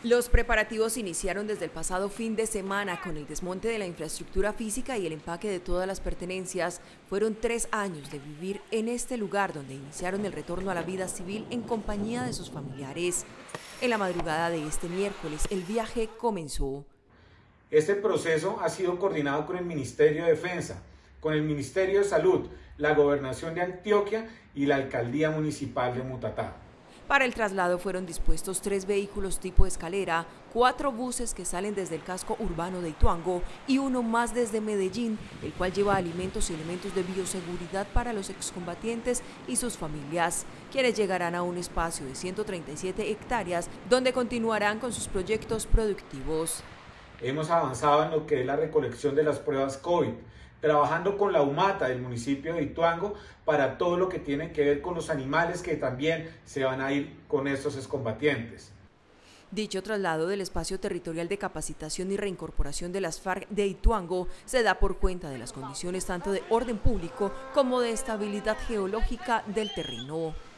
Los preparativos iniciaron desde el pasado fin de semana con el desmonte de la infraestructura física y el empaque de todas las pertenencias. Fueron 3 años de vivir en este lugar donde iniciaron el retorno a la vida civil en compañía de sus familiares. En la madrugada de este miércoles, el viaje comenzó. Este proceso ha sido coordinado con el Ministerio de Defensa, con el Ministerio de Salud, la Gobernación de Antioquia y la Alcaldía Municipal de Mutatá. Para el traslado fueron dispuestos 3 vehículos tipo escalera, 4 buses que salen desde el casco urbano de Ituango y uno más desde Medellín, el cual lleva alimentos y elementos de bioseguridad para los excombatientes y sus familias, quienes llegarán a un espacio de 137 hectáreas donde continuarán con sus proyectos productivos. Hemos avanzado en lo que es la recolección de las pruebas COVID, trabajando con la UMATA del municipio de Ituango para todo lo que tiene que ver con los animales que también se van a ir con estos excombatientes. Dicho traslado del espacio territorial de capacitación y reincorporación de las FARC de Ituango se da por cuenta de las condiciones tanto de orden público como de estabilidad geológica del terreno.